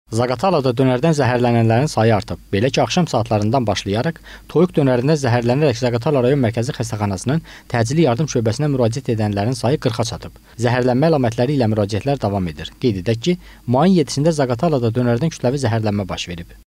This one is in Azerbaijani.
Zaqatalada dönərdən zəhərlənənlərin sayı artıb. Belə ki, axşam saatlarından başlayaraq toyuq dönərindən zəhərlənərək Zaqatala rayon mərkəzi xəstəxanasının təcili yardım şöbəsinə müraciət edənlərin sayı 40-a çatıb. Zəhərlənmə əlamətləri ilə müraciətlər davam edir. Qeyd edək ki, mayın 7-də Zaqatalada dönərdən kütləvi zəhərlənmə baş verib.